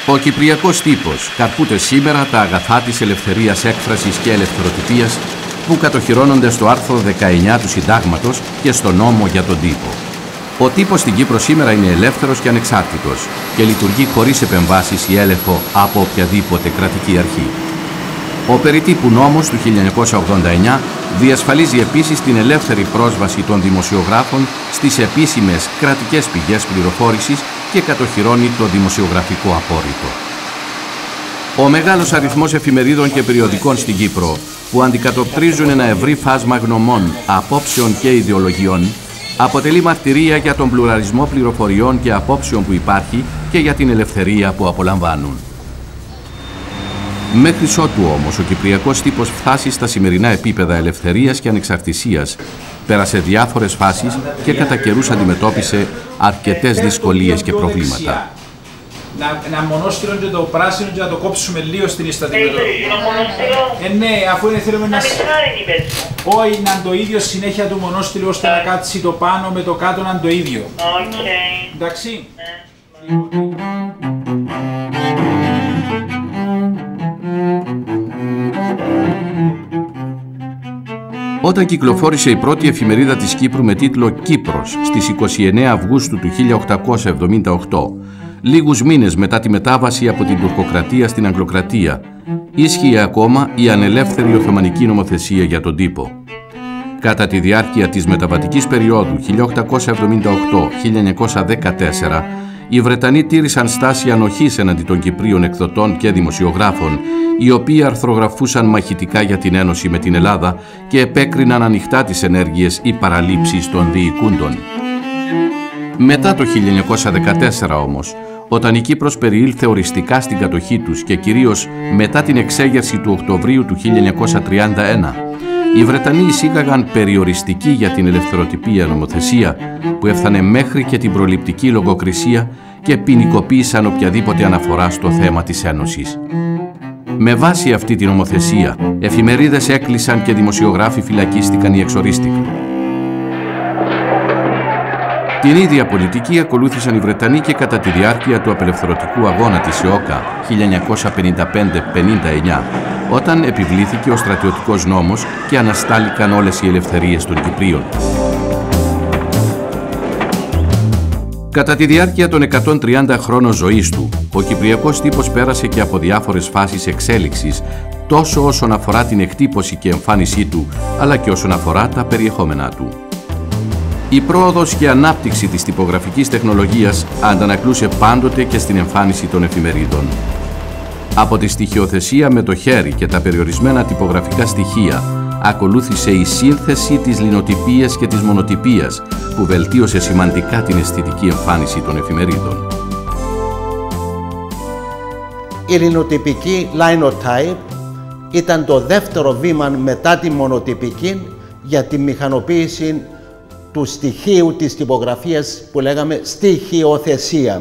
Ο κυπριακός τύπος καρπούται σήμερα τα αγαθά της ελευθερίας έκφρασης και ελευθεροτυπίας που κατοχυρώνονται στο άρθρο 19 του Συντάγματος και στο νόμο για τον τύπο. Ο τύπος στην Κύπρο σήμερα είναι ελεύθερος και ανεξάρτητος και λειτουργεί χωρίς επεμβάσεις ή έλεγχο από οποιαδήποτε κρατική αρχή. Ο περιτύπου νόμος του 1989 διασφαλίζει επίσης την ελεύθερη πρόσβαση των δημοσιογράφων στις επίσημες κρατικές πηγές πληροφόρησης και κατοχυρώνει το δημοσιογραφικό απόρριτο. Ο μεγάλος αριθμός εφημερίδων και περιοδικών στην Κύπρο, που αντικατοπτρίζουν ένα ευρύ φάσμα γνωμών, απόψεων και ιδεολογιών, αποτελεί μαρτυρία για τον πλουραλισμό πληροφοριών και απόψεων που υπάρχει και για την ελευθερία που απολαμβάνουν. Μέχρι ότου όμως ο κυπριακός τύπος φτάσει στα σημερινά επίπεδα ελευθερίας και ανεξαρτησίας, πέρασε διάφορες φάσεις και κατά καιρούς αντιμετώπισε αρκετές δυσκολίες και προβλήματα. Ένα μονόστιλο και το πράσινο και να το κόψουμε λίγο στην ιστατική. Ναι, αφού είναι θέλουμε να... Όχι, να είναι το ίδιο συνέχεια του μονόστιλου ώστε να κάτσει το πάνω με το κάτω να είναι το ίδιο. Εντάξει. Όταν κυκλοφόρησε η πρώτη εφημερίδα της Κύπρου με τίτλο «Κύπρος» στις 29 Αυγούστου του 1878, λίγους μήνες μετά τη μετάβαση από την τουρκοκρατία στην Αγγλοκρατία, ίσχυε ακόμα η ανελεύθερη Οθωμανική νομοθεσία για τον τύπο. Κατά τη διάρκεια της μεταβατικής περίοδου 1878-1914, οι Βρετανοί τήρησαν στάση ανοχής εναντί των Κυπρίων εκδοτών και δημοσιογράφων, οι οποίοι αρθρογραφούσαν μαχητικά για την ένωση με την Ελλάδα και επέκριναν ανοιχτά τις ενέργειες ή παραλήψεις των διοικούντων. Μετά το 1914 όμως, όταν η Κύπρος περιήλθε οριστικά στην κατοχή τους και κυρίως μετά την εξέγερση του Οκτωβρίου του 1931, οι Βρετανοί εισήγαγαν περιοριστική για την ελευθεροτυπία νομοθεσία που έφτανε μέχρι και την προληπτική λογοκρισία και ποινικοποίησαν οποιαδήποτε αναφορά στο θέμα της Ένωσης. Με βάση αυτή την νομοθεσία, εφημερίδες έκλεισαν και δημοσιογράφοι φυλακίστηκαν ή εξορίστηκαν. Την ίδια πολιτική ακολούθησαν οι Βρετανοί και κατά τη διάρκεια του απελευθερωτικού αγώνα της ΕΟΚΑ 1955-59, όταν επιβλήθηκε ο στρατιωτικός νόμος και αναστάληκαν όλες οι ελευθερίες των Κυπρίων. Κατά τη διάρκεια των 130 χρόνων ζωής του, ο κυπριακός τύπος πέρασε και από διάφορες φάσεις εξέλιξης, τόσο όσον αφορά την εκτύπωση και εμφάνισή του, αλλά και όσον αφορά τα περιεχόμενά του. Η πρόοδος και ανάπτυξη της τυπογραφικής τεχνολογίας αντανακλούσε πάντοτε και στην εμφάνιση των εφημερίδων. Από τη στοιχειοθεσία με το χέρι και τα περιορισμένα τυπογραφικά στοιχεία, ακολούθησε η σύνθεση της λινοτυπίας και της μονοτυπίας, που βελτίωσε σημαντικά την αισθητική εμφάνιση των εφημερίδων. Η λινοτυπική linotype ήταν το δεύτερο βήμα μετά τη μονοτυπική για τη μηχανοποίηση του στοιχείου της τυπογραφίας που λέγαμε στοιχειοθεσία.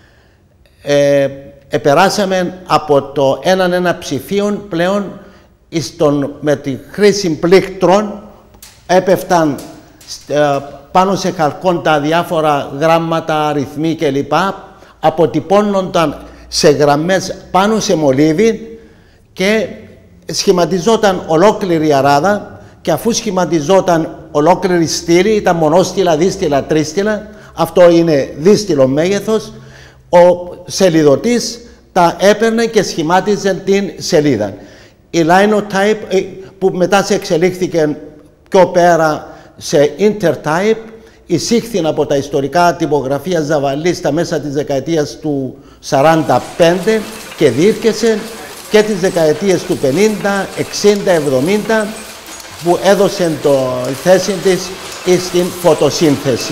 Επεράσαμε από το έναν ψηφίων πλέον με τη χρήση πλήκτρων, έπεφταν πάνω σε χαλκόν τα διάφορα γράμματα, αριθμοί κλπ. Αποτυπώνονταν σε γραμμές πάνω σε μολύβι και σχηματιζόταν ολόκληρη αράδα, και αφού σχηματιζόταν ολόκληρη στήλη, ήταν μονόστιλα, δίστιλα, τρίστιλα, αυτό είναι δίστιλο μέγεθος, ο σελιδωτής τα έπαιρνε και σχημάτιζε την σελίδα. Η linotype που μετά σε εξελίχθηκε πιο πέρα σε intertype, εισήχθη από τα ιστορικά τυπογραφία Ζαβαλή στα μέσα της δεκαετίας του 45 και διήρκεσε και τις δεκαετίες του 50, 60, 70, που έδωσε τη θέση της στην φωτοσύνθεση.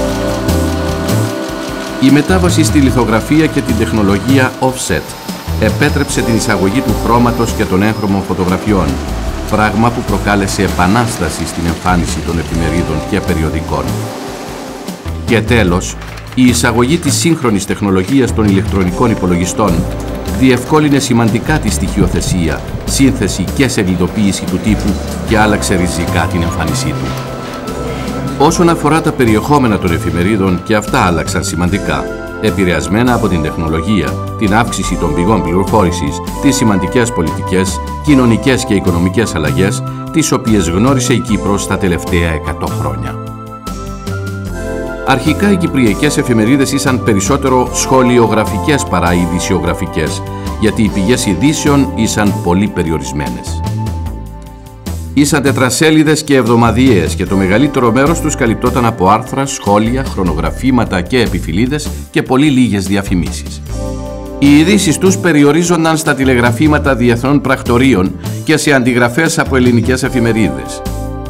Η μετάβαση στη λιθογραφία και την τεχνολογία offset επέτρεψε την εισαγωγή του χρώματος και των έγχρωμων φωτογραφιών, πράγμα που προκάλεσε επανάσταση στην εμφάνιση των εφημερίδων και περιοδικών. Και τέλος, η εισαγωγή της σύγχρονης τεχνολογίας των ηλεκτρονικών υπολογιστών διευκόλυνε σημαντικά τη στοιχειοθεσία, σύνθεση και σελιδοποίηση του τύπου και άλλαξε ριζικά την εμφάνισή του. Όσον αφορά τα περιεχόμενα των εφημερίδων, και αυτά άλλαξαν σημαντικά. επηρεασμένα από την τεχνολογία, την αύξηση των πηγών πληροφόρησης, τις σημαντικές πολιτικές, κοινωνικές και οικονομικές αλλαγές, τις οποίες γνώρισε η Κύπρος τα τελευταία 100 χρόνια. Αρχικά οι κυπριακές εφημερίδες ήσαν περισσότερο σχολιογραφικές παρά ειδησιογραφικές, γιατί οι πηγές ειδήσεων ήσαν πολύ περιορισμένες. Ήσαν τετρασέλιδες και εβδομαδιαίες και το μεγαλύτερο μέρος τους καλυπτόταν από άρθρα, σχόλια, χρονογραφήματα και επιφυλίδες και πολύ λίγες διαφημίσεις. Οι ειδήσεις τους περιορίζονταν στα τηλεγραφήματα διεθνών πρακτορείων και σε αντιγραφές από ελληνικές εφημερίδες.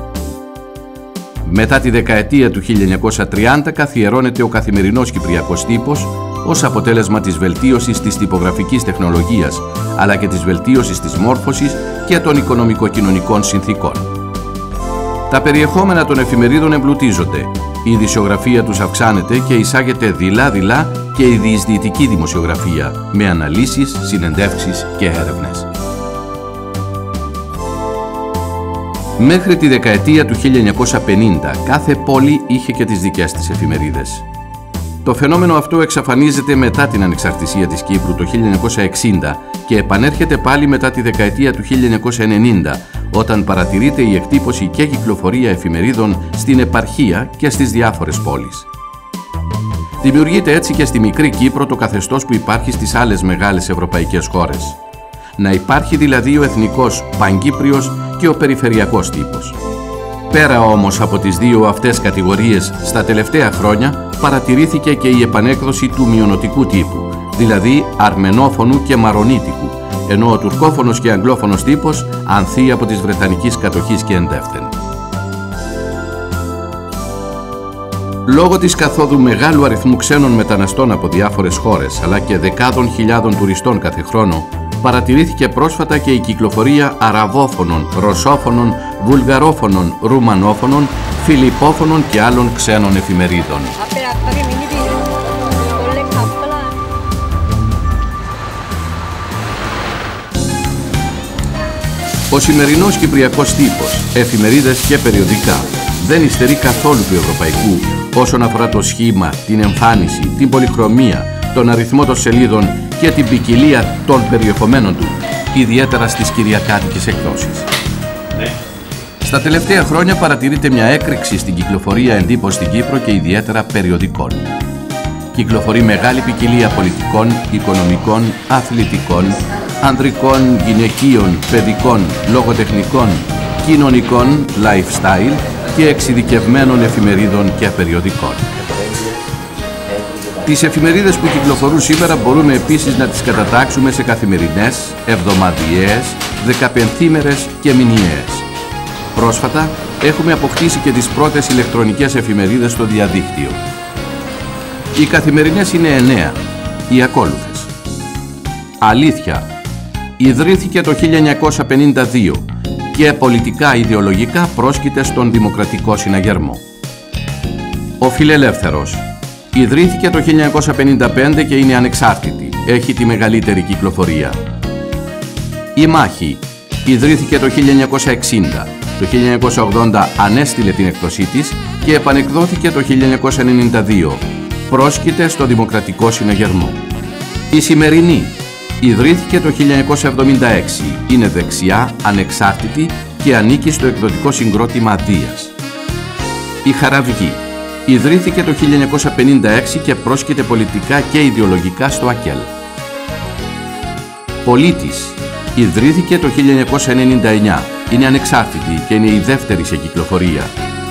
Μετά τη δεκαετία του 1930 καθιερώνεται ο καθημερινός κυπριακός τύπος ως αποτέλεσμα της βελτίωσης της τυπογραφικής τεχνολογίας, αλλά και της βελτίωσης της μόρφωσης και των οικονομικοκοινωνικών συνθήκων. Τα περιεχόμενα των εφημερίδων εμπλουτίζονται, η ειδησιογραφία τους αυξάνεται και εισάγεται δειλά-δειλά και η διεισδυτική δημοσιογραφία, με αναλύσεις, συνεντεύξεις και έρευνες. Μέχρι τη δεκαετία του 1950, κάθε πόλη είχε και τις δικές της εφημερίδες. Το φαινόμενο αυτό εξαφανίζεται μετά την ανεξαρτησία της Κύπρου το 1960 και επανέρχεται πάλι μετά τη δεκαετία του 1990, όταν παρατηρείται η εκτύπωση και κυκλοφορία εφημερίδων στην επαρχία και στις διάφορες πόλεις. Δημιουργείται έτσι και στη μικρή Κύπρο το καθεστώς που υπάρχει στις άλλες μεγάλες ευρωπαϊκές χώρες. Να υπάρχει δηλαδή ο εθνικός Παγκύπριος και ο περιφερειακός τύπος. Πέρα όμως από τις δύο αυτές κατηγορίες, στα τελευταία χρόνια παρατηρήθηκε και η επανέκδοση του μειωνοτικού τύπου, δηλαδή αρμενόφωνου και μαρονίτικου, ενώ ο τουρκόφωνος και αγγλόφωνος τύπος ανθεί από της Βρετανικής κατοχής και εντεύθεν. Λόγω της καθόδου μεγάλου αριθμού ξένων μεταναστών από διάφορες χώρες, αλλά και δεκάδων χιλιάδων τουριστών κάθε χρόνο, παρατηρήθηκε πρόσφατα και η κυκλοφορία αραβόφωνων, ρωσόφωνων, βουλγαρόφωνων, ρουμανόφωνων, φιλιππόφωνων και άλλων ξένων εφημερίδων. Ο σημερινός κυπριακός τύπος, εφημερίδες και περιοδικά, δεν υστερεί καθόλου του ευρωπαϊκού όσον αφορά το σχήμα, την εμφάνιση, την πολυχρωμία, τον αριθμό των σελίδων και την ποικιλία των περιεχομένων του, ιδιαίτερα στις κυριακάτικες εκδόσεις. Στα τελευταία χρόνια παρατηρείται μια έκρηξη στην κυκλοφορία εντύπωση στην Κύπρο και ιδιαίτερα περιοδικών. Κυκλοφορεί μεγάλη ποικιλία πολιτικών, οικονομικών, αθλητικών, ανδρικών, γυναικείων, παιδικών, λογοτεχνικών, κοινωνικών, lifestyle και εξειδικευμένων εφημερίδων και περιοδικών. Τις εφημερίδες που κυκλοφορούν σήμερα μπορούμε επίσης να τις κατατάξουμε σε καθημερινές, εβδομαδιαίες, δεκαπενθήμερες και μηνιαίες. Πρόσφατα έχουμε αποκτήσει και τις πρώτες ηλεκτρονικές εφημερίδες στο διαδίκτυο. Οι καθημερινές είναι 9, οι ακόλουθες. Αλήθεια. Ιδρύθηκε το 1952 και πολιτικά ιδεολογικά πρόσκειται στον Δημοκρατικό Συναγερμό. Ο Φιλελεύθερος. Ιδρύθηκε το 1955 και είναι ανεξάρτητη. Έχει τη μεγαλύτερη κυκλοφορία. Η Μάχη. Ιδρύθηκε το 1960. Το 1980 ανέστηλε την εκδοσή της και επανεκδόθηκε το 1992. Πρόσκειται στο Δημοκρατικό Συναγερμό. Η Σημερινή. Ιδρύθηκε το 1976. Είναι δεξιά, ανεξάρτητη και ανήκει στο εκδοτικό συγκρότημα Δίας. Η Χαραυγή. Ιδρύθηκε το 1956 και πρόσκειται πολιτικά και ιδεολογικά στο ΑΚΕΛ. Πολίτης. Ιδρύθηκε το 1999. Είναι ανεξάρτητη και είναι η δεύτερη σε κυκλοφορία.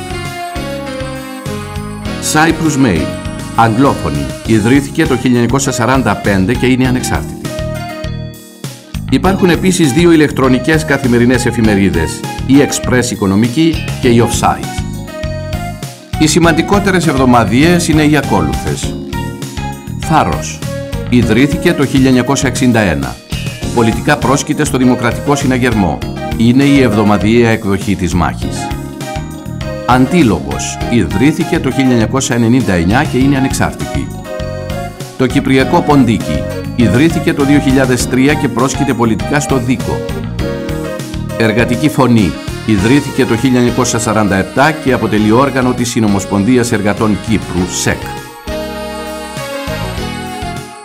Cyprus Mail. Αγγλόφωνη. Ιδρύθηκε το 1945 και είναι ανεξάρτητη. Υπάρχουν επίσης δύο ηλεκτρονικές καθημερινές εφημερίδες, η Express Οικονομική και η Offside. Οι σημαντικότερες εβδομαδιαίες είναι οι ακόλουθες. Θάρρος. Ιδρύθηκε το 1961. Πολιτικά πρόσκειται στο Δημοκρατικό Συναγερμό. Είναι η εβδομαδιαία εκδοχή της Μάχης. Αντίλογος. Ιδρύθηκε το 1999 και είναι ανεξάρτητη. Το Κυπριακό Ποντίκι. Ιδρύθηκε το 2003 και πρόσκειται πολιτικά στο Δίκο. Εργατική Φωνή. Ιδρύθηκε το 1947 και αποτελεί όργανο της Συνομοσπονδίας Εργατών Κύπρου, ΣΕΚ.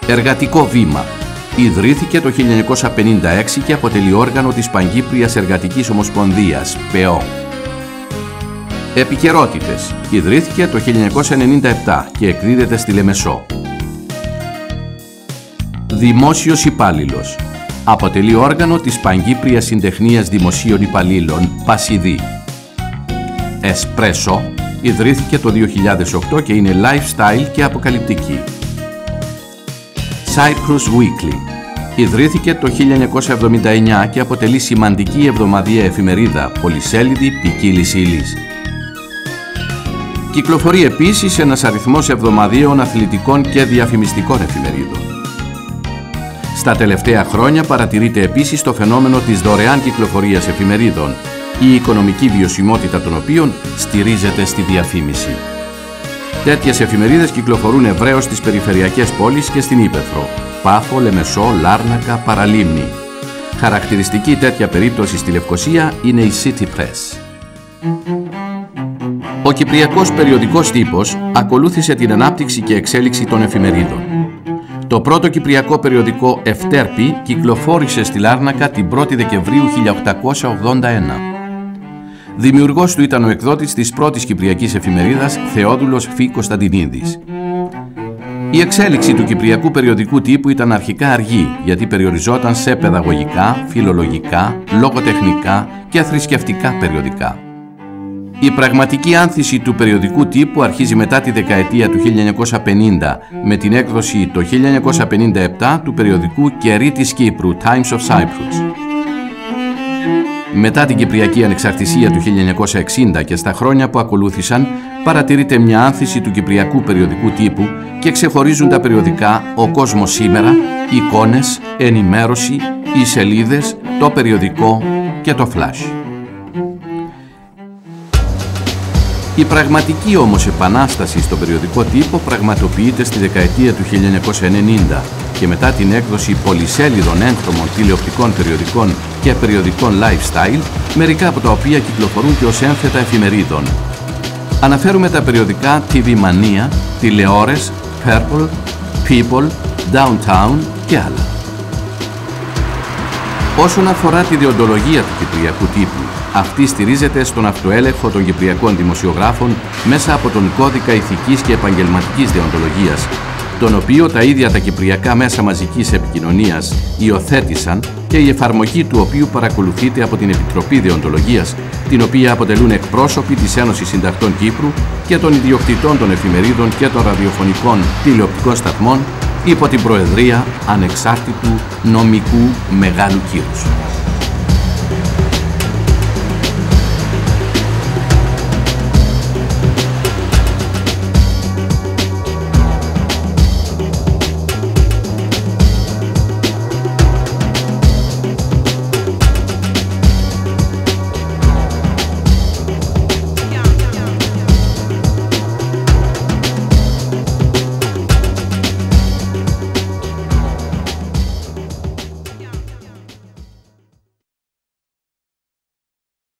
Εργατικό Βήμα. Ιδρύθηκε το 1956 και αποτελεί όργανο της Παγκύπριας Εργατικής Ομοσπονδίας, ΠΕΟ. Επικαιρότητες. Ιδρύθηκε το 1997 και εκδίδεται στη Λεμεσό. Δημόσιος Υπάλληλος. Αποτελεί όργανο της Παγκύπριας Συντεχνίας Δημοσίων Υπαλλήλων, ΠΑΣΙΔΗ. Εσπρέσο. Ιδρύθηκε το 2008 και είναι lifestyle και αποκαλυπτική. Cyprus Weekly. Ιδρύθηκε το 1979 και αποτελεί σημαντική εβδομαδιαία εφημερίδα, πολυσέλιδη, ποικίλης ύλης. Κυκλοφορεί επίσης ένας αριθμός εβδομαδιαίων αθλητικών και διαφημιστικών εφημερίδων. Στα τελευταία χρόνια παρατηρείται επίσης το φαινόμενο της δωρεάν κυκλοφορίας εφημερίδων, η οικονομική βιωσιμότητα των οποίων στηρίζεται στη διαφήμιση. Τέτοιες εφημερίδες κυκλοφορούν ευρέως στις περιφερειακές πόλεις και στην Ύπαιθρο, Πάφο, Λεμεσό, Λάρνακα, Παραλίμνη. Χαρακτηριστική τέτοια περίπτωση στη Λευκοσία είναι η City Press. Ο κυπριακός περιοδικός τύπος ακολούθησε την ανάπτυξη και εξέλιξη των εφημερίδων. Το πρώτο κυπριακό περιοδικό Ευτέρπη κυκλοφόρησε στη Λάρνακα την 1η Δεκεμβρίου 1881. Δημιουργός του ήταν ο εκδότης της πρώτης κυπριακής εφημερίδας Θεόδουλος Φ. Κωνσταντινίδης. Η εξέλιξη του κυπριακού περιοδικού τύπου ήταν αρχικά αργή, γιατί περιοριζόταν σε παιδαγωγικά, φιλολογικά, λογοτεχνικά και θρησκευτικά περιοδικά. Η πραγματική άνθηση του περιοδικού τύπου αρχίζει μετά τη δεκαετία του 1950 με την έκδοση το 1957 του περιοδικού Καιροί της Κύπρου, Times of Cyprus. Μετά την Κυπριακή Ανεξαρτησία του 1960 και στα χρόνια που ακολούθησαν, παρατηρείται μια άνθηση του κυπριακού περιοδικού τύπου και ξεχωρίζουν τα περιοδικά «Ο Κόσμος Σήμερα», «Εικόνες», «Ενημέρωση», «Οι Σελίδες», το περιοδικό και το «Flash». Η πραγματική όμως επανάσταση στο περιοδικό τύπο πραγματοποιείται στη δεκαετία του 1990 και μετά την έκδοση πολυσέλιδων έγχρωμων τηλεοπτικών περιοδικών και περιοδικών lifestyle, μερικά από τα οποία κυκλοφορούν και ως έμφετα εφημερίδων. Αναφέρουμε τα περιοδικά TV Mania, Τηλεόρες, Purple, People, Downtown και άλλα. Όσον αφορά τη δεοντολογία του κυπριακού τύπου, αυτή στηρίζεται στον αυτοέλεγχο των κυπριακών δημοσιογράφων μέσα από τον κώδικα ηθικής και επαγγελματικής δεοντολογίας, τον οποίο τα ίδια τα κυπριακά μέσα μαζικής επικοινωνίας υιοθέτησαν και η εφαρμογή του οποίου παρακολουθείται από την Επιτροπή Δεοντολογίας, την οποία αποτελούν εκπρόσωποι της Ένωσης Συντακτών Κύπρου και των ιδιοκτητών των εφημερίδων και των ραδιοφωνικών τηλεοπτικών σταθμών υπό την προεδρία ανεξάρτητου νομικού μεγάλου κύρους.